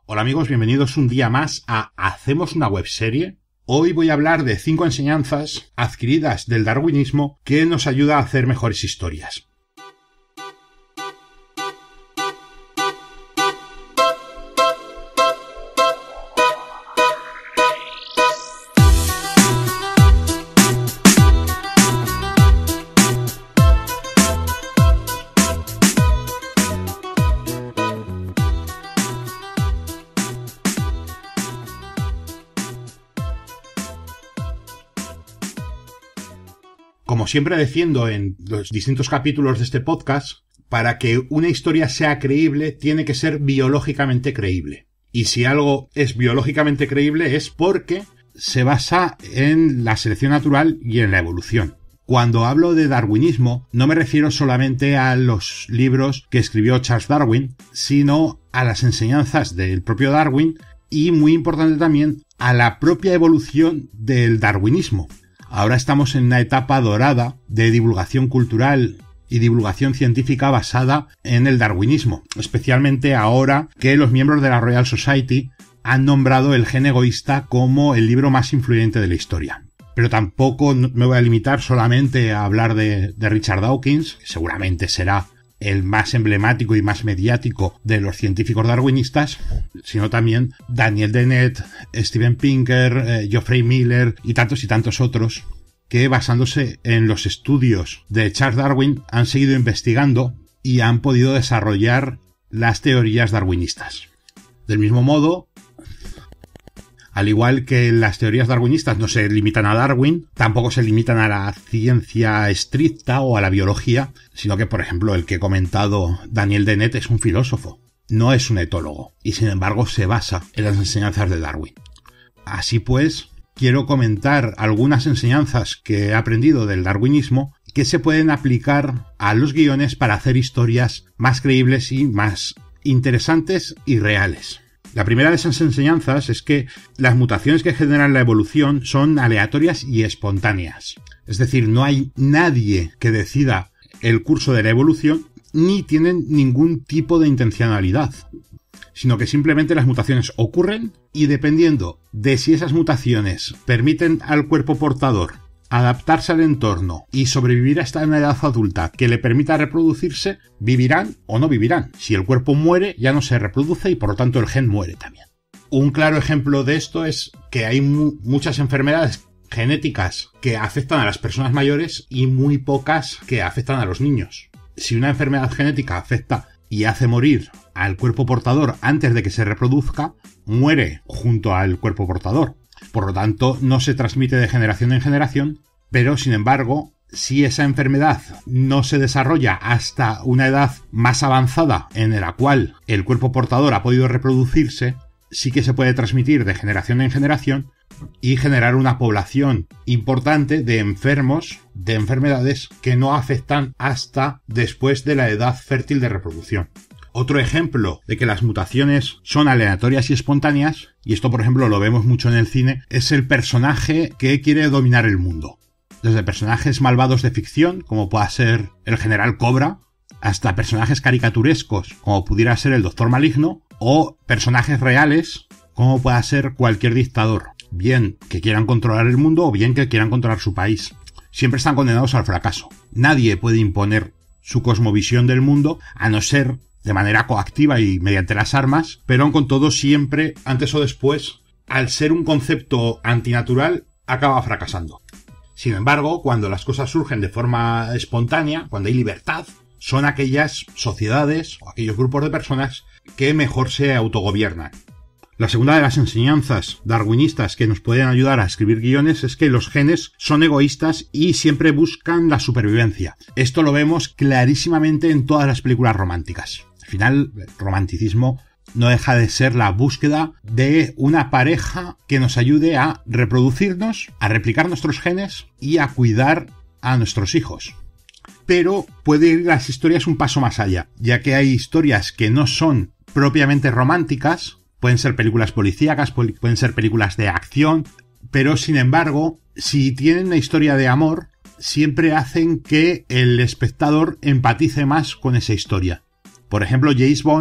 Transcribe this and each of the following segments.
Hola amigos, bienvenidos un día más a ¿Hacemos una webserie? Hoy voy a hablar de 5 enseñanzas adquiridas del darwinismo que nos ayuda a hacer mejores historias. Como siempre defiendo en los distintos capítulos de este podcast, para que una historia sea creíble tiene que ser biológicamente creíble. Y si algo es biológicamente creíble es porque se basa en la selección natural y en la evolución. Cuando hablo de darwinismo no me refiero solamente a los libros que escribió Charles Darwin, sino a las enseñanzas del propio Darwin y, muy importante también, a la propia evolución del darwinismo. Ahora estamos en una etapa dorada de divulgación cultural y divulgación científica basada en el darwinismo, especialmente ahora que los miembros de la Royal Society han nombrado El gen egoísta como el libro más influyente de la historia. Pero tampoco me voy a limitar solamente a hablar de Richard Dawkins, que seguramente será el más emblemático y más mediático de los científicos darwinistas, sino también Daniel Dennett, Steven Pinker, Geoffrey Miller y tantos otros que, basándose en los estudios de Charles Darwin, han seguido investigando y han podido desarrollar las teorías darwinistas. Del mismo modo, al igual que las teorías darwinistas no se limitan a Darwin, tampoco se limitan a la ciencia estricta o a la biología, sino que, por ejemplo, el que he comentado, Daniel Dennett, es un filósofo, no es un etólogo, y sin embargo se basa en las enseñanzas de Darwin. Así pues, quiero comentar algunas enseñanzas que he aprendido del darwinismo que se pueden aplicar a los guiones para hacer historias más creíbles y más interesantes y reales. La primera de esas enseñanzas es que las mutaciones que generan la evolución son aleatorias y espontáneas. Es decir, no hay nadie que decida el curso de la evolución ni tienen ningún tipo de intencionalidad, sino que simplemente las mutaciones ocurren y, dependiendo de si esas mutaciones permiten al cuerpo portador adaptarse al entorno y sobrevivir hasta una edad adulta que le permita reproducirse, vivirán o no vivirán. Si el cuerpo muere, ya no se reproduce y por lo tanto el gen muere también. Un claro ejemplo de esto es que hay muchas enfermedades genéticas que afectan a las personas mayores y muy pocas que afectan a los niños. Si una enfermedad genética afecta y hace morir al cuerpo portador antes de que se reproduzca, muere junto al cuerpo portador. Por lo tanto, no se transmite de generación en generación, pero sin embargo, si esa enfermedad no se desarrolla hasta una edad más avanzada en la cual el cuerpo portador ha podido reproducirse, sí que se puede transmitir de generación en generación y generar una población importante de enfermos, de enfermedades que no afectan hasta después de la edad fértil de reproducción. Otro ejemplo de que las mutaciones son aleatorias y espontáneas, y esto por ejemplo lo vemos mucho en el cine, es el personaje que quiere dominar el mundo. Desde personajes malvados de ficción, como pueda ser el General Cobra, hasta personajes caricaturescos, como pudiera ser el Doctor Maligno, o personajes reales, como pueda ser cualquier dictador, bien que quieran controlar el mundo o bien que quieran controlar su país. Siempre están condenados al fracaso. Nadie puede imponer su cosmovisión del mundo, a no ser de manera coactiva y mediante las armas, pero con todo siempre, antes o después, al ser un concepto antinatural, acaba fracasando. Sin embargo, cuando las cosas surgen de forma espontánea, cuando hay libertad, son aquellas sociedades o aquellos grupos de personas que mejor se autogobiernan. La segunda de las enseñanzas darwinistas que nos pueden ayudar a escribir guiones es que los genes son egoístas y siempre buscan la supervivencia. Esto lo vemos clarísimamente en todas las películas románticas. Al final, el romanticismo no deja de ser la búsqueda de una pareja que nos ayude a reproducirnos, a replicar nuestros genes y a cuidar a nuestros hijos. Pero puede ir las historias un paso más allá, ya que hay historias que no son propiamente románticas, pueden ser películas policíacas, pueden ser películas de acción, pero sin embargo, si tienen una historia de amor, siempre hacen que el espectador empatice más con esa historia. Por ejemplo, James Bond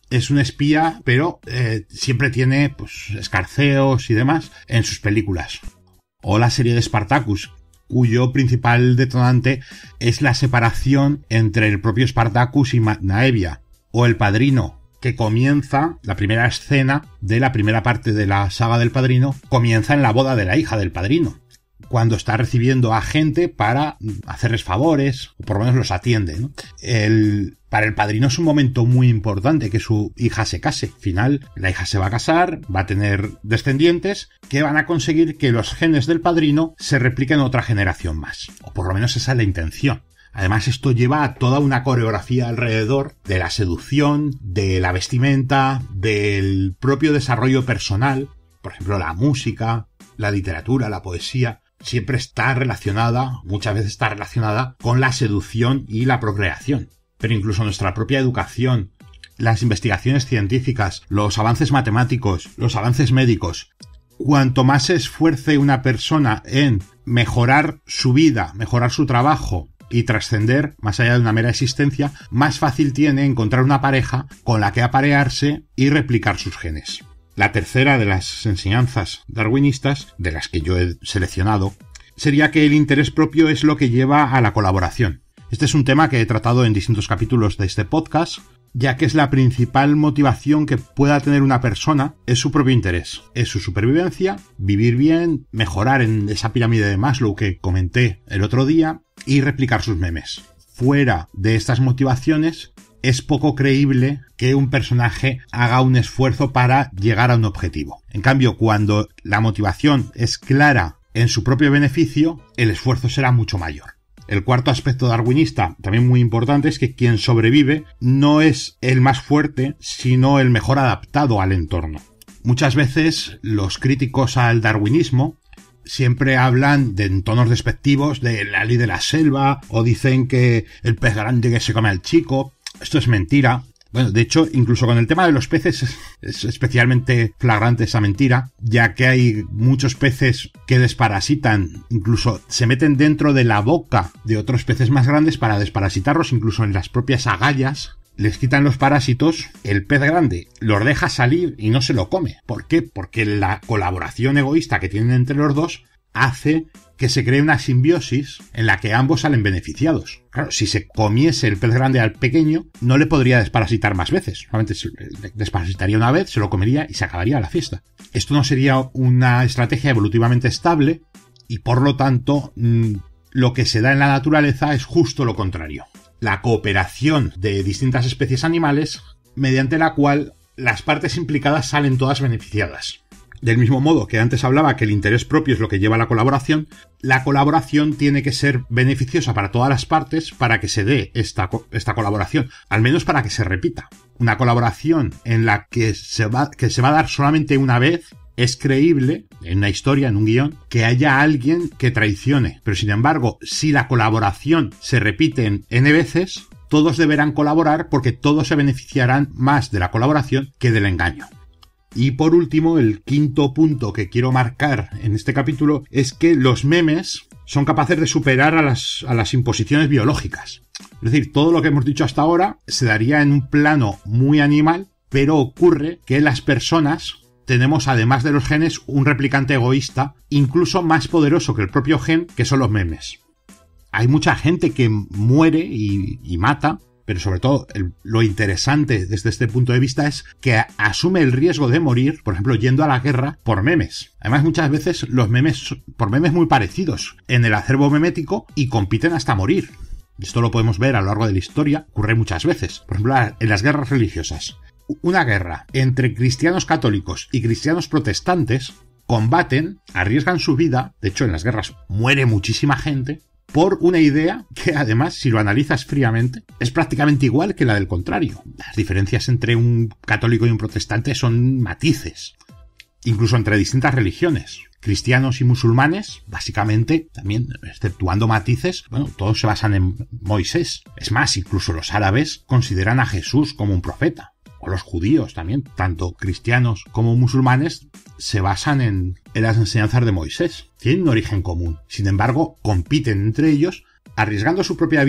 es un espía, pero siempre tiene pues escarceos y demás en sus películas. O la serie de Spartacus, cuyo principal detonante es la separación entre el propio Spartacus y Magna Evia. O El Padrino, que comienza, la primera escena de la primera parte de la saga del Padrino, comienza en la boda de la hija del Padrino, cuando está recibiendo a gente para hacerles favores, o por lo menos los atiende, ¿no? Para el Padrino es un momento muy importante que su hija se case. Al final, la hija se va a casar, va a tener descendientes que van a conseguir que los genes del Padrino se repliquen otra generación más. O por lo menos esa es la intención. Además, esto lleva a toda una coreografía alrededor de la seducción, de la vestimenta, del propio desarrollo personal. Por ejemplo, la música, la literatura, la poesía, siempre está relacionada, muchas veces está relacionada con la seducción y la procreación. Pero incluso nuestra propia educación, las investigaciones científicas, los avances matemáticos, los avances médicos, cuanto más se esfuerce una persona en mejorar su vida, mejorar su trabajo y trascender más allá de una mera existencia, más fácil tiene encontrar una pareja con la que aparearse y replicar sus genes. La tercera de las enseñanzas darwinistas, de las que yo he seleccionado, sería que el interés propio es lo que lleva a la colaboración. Este es un tema que he tratado en distintos capítulos de este podcast, ya que es la principal motivación que pueda tener una persona, es su propio interés, es su supervivencia, vivir bien, mejorar en esa pirámide de Maslow que comenté el otro día y replicar sus memes. Fuera de estas motivaciones, es poco creíble que un personaje haga un esfuerzo para llegar a un objetivo. En cambio, cuando la motivación es clara en su propio beneficio, el esfuerzo será mucho mayor. El cuarto aspecto darwinista, también muy importante, es que quien sobrevive no es el más fuerte, sino el mejor adaptado al entorno. Muchas veces los críticos al darwinismo siempre hablan en tonos despectivos de la ley de la selva, o dicen que el pez grande que se come al chico. Esto es mentira. Bueno, de hecho, incluso con el tema de los peces es especialmente flagrante esa mentira, ya que hay muchos peces que desparasitan, incluso se meten dentro de la boca de otros peces más grandes para desparasitarlos, incluso en las propias agallas. Les quitan los parásitos, el pez grande los deja salir y no se lo come. ¿Por qué? Porque la colaboración egoísta que tienen entre los dos hace que se cree una simbiosis en la que ambos salen beneficiados. Claro, si se comiese el pez grande al pequeño, no le podría desparasitar más veces. Solamente le desparasitaría una vez, se lo comería y se acabaría la fiesta. Esto no sería una estrategia evolutivamente estable y, por lo tanto, lo que se da en la naturaleza es justo lo contrario. La cooperación de distintas especies animales, mediante la cual las partes implicadas salen todas beneficiadas. Del mismo modo que antes hablaba que el interés propio es lo que lleva a la colaboración tiene que ser beneficiosa para todas las partes para que se dé esta colaboración, al menos para que se repita. Una colaboración en la que se va a dar solamente una vez es creíble, en una historia, en un guión, que haya alguien que traicione. Pero sin embargo, si la colaboración se repite en N veces, todos deberán colaborar porque todos se beneficiarán más de la colaboración que del engaño. Y por último, el quinto punto que quiero marcar en este capítulo es que los memes son capaces de superar a las imposiciones biológicas. Es decir, todo lo que hemos dicho hasta ahora se daría en un plano muy animal, pero ocurre que las personas tenemos, además de los genes, un replicante egoísta, incluso más poderoso que el propio gen, que son los memes. Hay mucha gente que muere y mata, pero sobre todo lo interesante desde este punto de vista es que asume el riesgo de morir, por ejemplo, yendo a la guerra por memes. Además, muchas veces los memes, por memes muy parecidos en el acervo memético y compiten hasta morir. Esto lo podemos ver a lo largo de la historia, ocurre muchas veces. Por ejemplo, en las guerras religiosas. Una guerra entre cristianos católicos y cristianos protestantes combaten, arriesgan su vida, de hecho en las guerras muere muchísima gente, por una idea que además, si lo analizas fríamente, es prácticamente igual que la del contrario. Las diferencias entre un católico y un protestante son matices, incluso entre distintas religiones. Cristianos y musulmanes, básicamente, también, exceptuando matices, bueno, todos se basan en Moisés. Es más, incluso los árabes consideran a Jesús como un profeta. O los judíos también, tanto cristianos como musulmanes, se basan en las enseñanzas de Moisés. Tienen un origen común. Sin embargo, compiten entre ellos, arriesgando su propia vida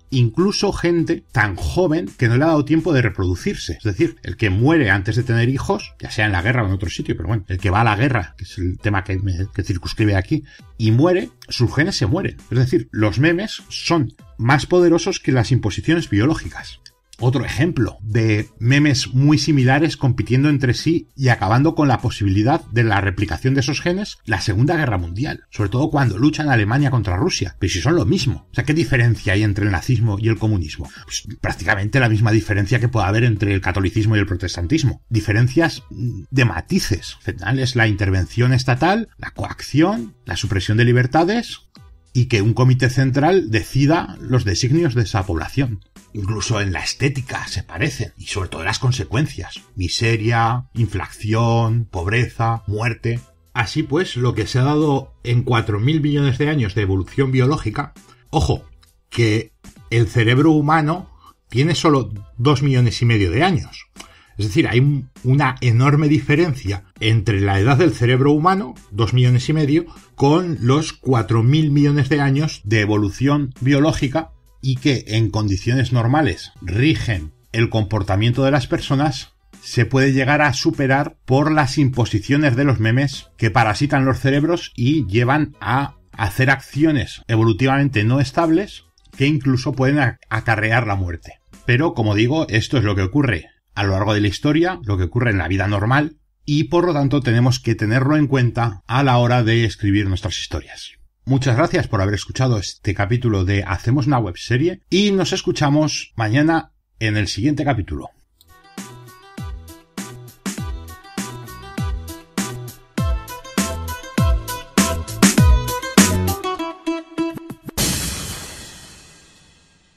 incluso gente tan joven que no le ha dado tiempo de reproducirse. Es decir, el que muere antes de tener hijos, ya sea en la guerra o en otro sitio, pero bueno, el que va a la guerra, que es el tema que circunscribe aquí, y muere, sus genes se mueren. Es decir, los memes son más poderosos que las imposiciones biológicas. Otro ejemplo de memes muy similares compitiendo entre sí y acabando con la posibilidad de la replicación de esos genes, la Segunda Guerra Mundial. Sobre todo cuando luchan Alemania contra Rusia. Pero si son lo mismo. O sea, ¿qué diferencia hay entre el nazismo y el comunismo? Pues prácticamente la misma diferencia que puede haber entre el catolicismo y el protestantismo. Diferencias de matices. Al final es la intervención estatal, la coacción, la supresión de libertades y que un comité central decida los designios de esa población. Incluso en la estética se parecen, y sobre todo en las consecuencias. Miseria, inflación, pobreza, muerte. Así pues, lo que se ha dado en 4.000 millones de años de evolución biológica, ojo, que el cerebro humano tiene solo 2,5 millones de años. Es decir, hay una enorme diferencia entre la edad del cerebro humano, 2,5 millones, con los 4.000 millones de años de evolución biológica y que en condiciones normales rigen el comportamiento de las personas, se puede llegar a superar por las imposiciones de los memes que parasitan los cerebros y llevan a hacer acciones evolutivamente no estables que incluso pueden acarrear la muerte. Pero, como digo, esto es lo que ocurre a lo largo de la historia, lo que ocurre en la vida normal, y por lo tanto tenemos que tenerlo en cuenta a la hora de escribir nuestras historias. Muchas gracias por haber escuchado este capítulo de Hacemos una webserie y nos escuchamos mañana en el siguiente capítulo.